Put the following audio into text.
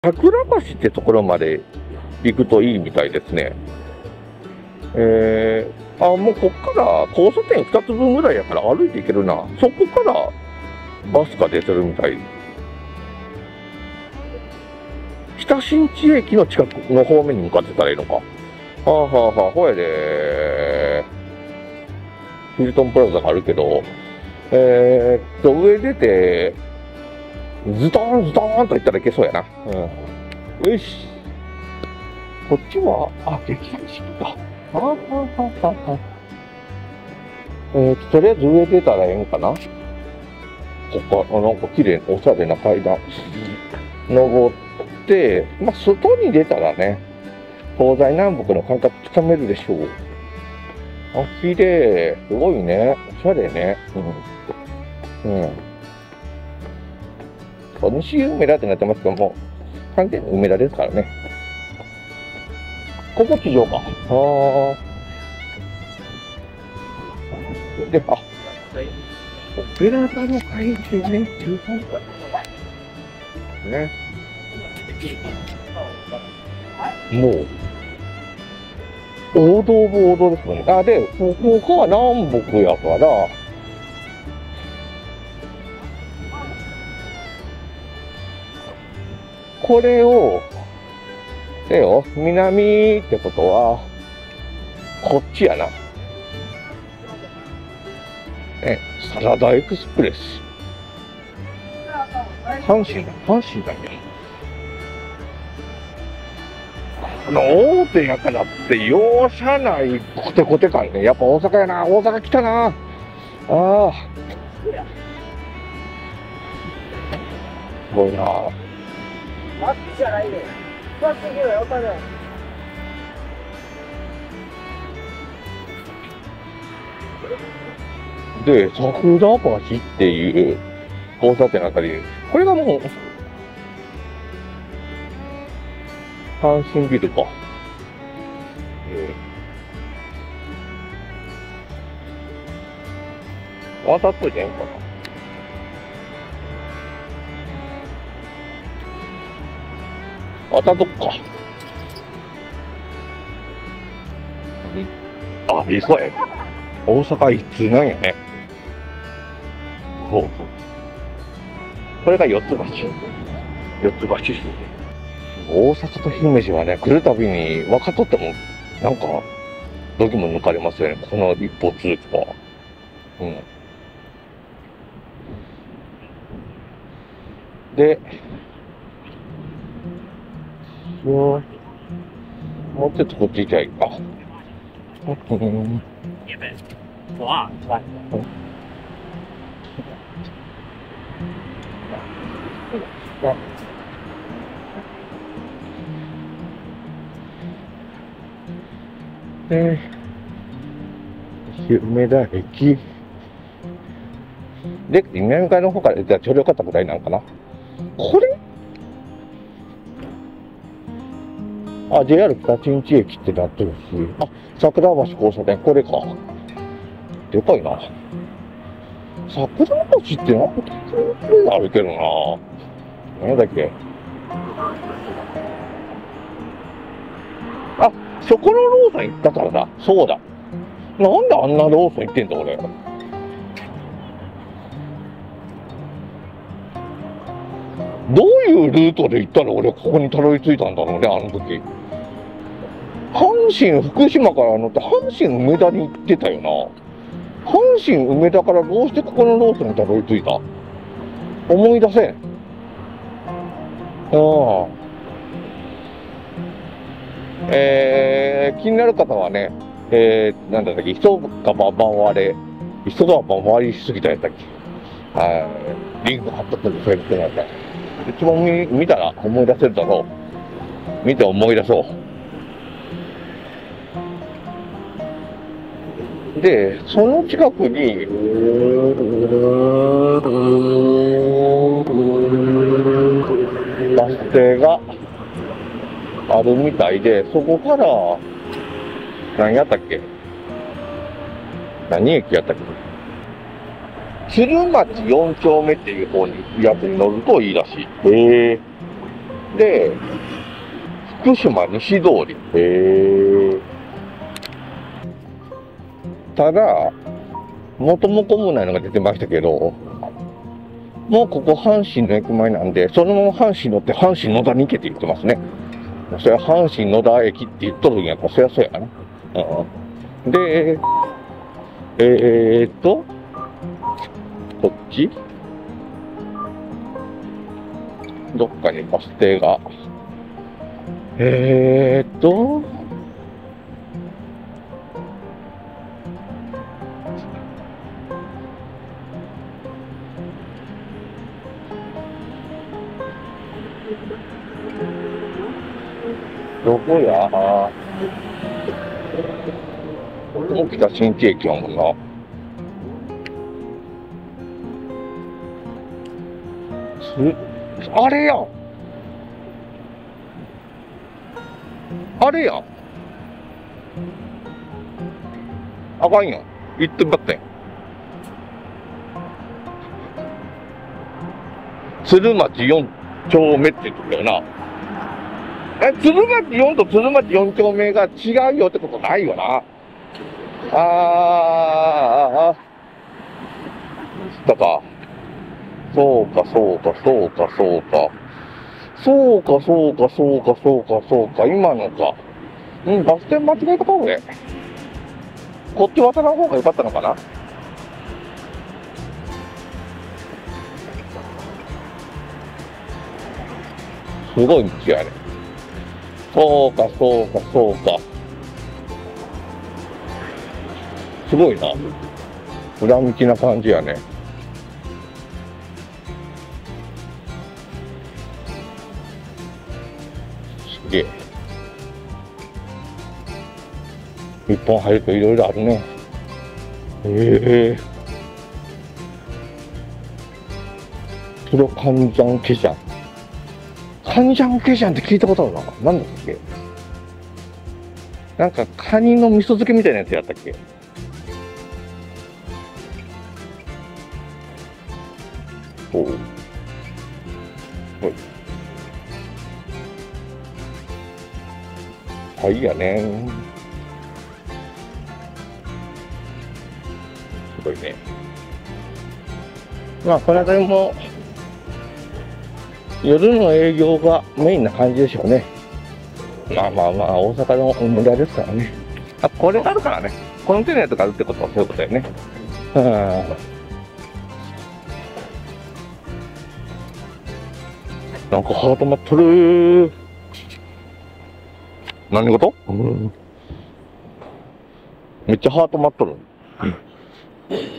桜橋ってところまで行くといいみたいですね。もうこっから交差点2つ分ぐらいやから歩いて行けるな。そこからバスが出てるみたい。北新地駅の近くの方面に向かってたらいいのか。はあはあはあ、ほやでヒルトンプラザがあるけど、上出て、ズドーンズドーンと行ったらいけそうやな。よし。こっちは、劇団四季か。とりあえず上出たらええんかな。ここ、なんか綺麗、おしゃれな階段。登って、外に出たらね、東西南北の感覚つかめるでしょう。綺麗。すごいね。おしゃれね。西梅田ってなってますけども、完全に梅田ですからね。ここ地上か。で、オペラ座の怪獣ね、13歳。ね。もう、王道も王道ですもんね。で、ここは南北やから、これを、南ってことは、こっちやな。サラダエクスプレス。阪神だね。大手やからって容赦ないコテコテ感ね。やっぱ大阪やな。大阪来たな。すごいな。で、桜橋っていう交差点のあたり、これがもう、阪神ビルか。渡っといてんかな。渡っとくか。そうや。大阪一通なんやね。そう。これが四つ橋。大阪と姫路はね、来るたびに分かっとっても、なんか、どぎも抜かれますよね。この一方通行は。で、もうちょっとこっち行きゃいいか。梅田駅で、南側の方から出たらちょうどよかったぐらいなのかな。これJR 北新地駅ってなってるし、桜橋交差点、これか。でかいな。桜橋ってなんか特にあるけどな。何だっけ。そこのローソン行ったからだ。そうだ。なんであんなローソン行ってんだ、俺。どういうルートで行ったら俺ここにたどり着いたんだろうね、あの時。阪神福島から乗って阪神梅田に行ってたよな。阪神梅田からどうしてここのローソンにたどり着いた？思い出せん。気になる方はね、なんだったっけ、人が回りしすぎたやったっけ。リンク貼っとくんで、そういうことなんだ。一番見たら思い出せるだろう。見て思い出そう。で、その近くに、バス停があるみたいで、そこから、何やったっけ？何駅やったっけ？鶴町4丁目っていう方に、やつに乗るといいらしい。 で、福島西通り。ただ、元も子もないのが出てましたけど、もうここ阪神の駅前なんで、そのまま阪神乗って阪神野田に行けって言ってますね。それは阪神野田駅って言っとるんやから、そりゃそうやな。で、こっちどっかにバス停が。どこや沖田新地駅やもんな。あれやん。あれやん。あかんやん。行ってみたってん。鶴町4丁目って言ってたよな。鶴町4と鶴町4丁目が違うよってことないよな。だか。そうか。今のか。バス停間違えたかもね。こっち渡らん方が良かったのかな。すごい道やね。そうか。すごいな。裏道な感じやね。すげえ。一本入るといろいろあるね。プロカンジャンケジャン。カンジャンケジャンって聞いたことあるな。なんだっけ。なんかカニの味噌漬けみたいなやつやったっけ。おう。はいやね。すごいね。まあこの辺りも夜の営業がメインな感じでしょうね。まあ大阪の村ですからね。これがあるからね。コンテナとかあるってことはそういうことだよね。なんかハート待っとる。何事？めっちゃハート待っとる。